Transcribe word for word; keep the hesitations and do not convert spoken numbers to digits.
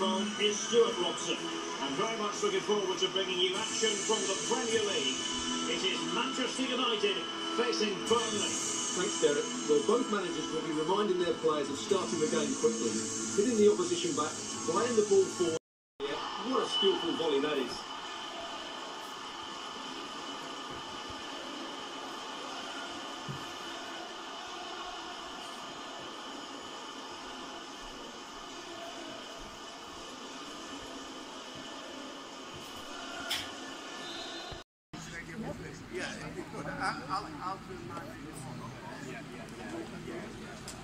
microphone is Stuart Robson. I'm very much looking forward to bringing you action from the Premier League. It is Manchester United facing Burnley. Thanks, Derek. Well, both managers will be reminding their players of starting the game quickly, hitting the opposition back, playing the ball forward. Yeah, what a skillful volley that is. Yeah, if you could, I'll, I'll, I'll do my... Yeah, yeah, yeah, yeah.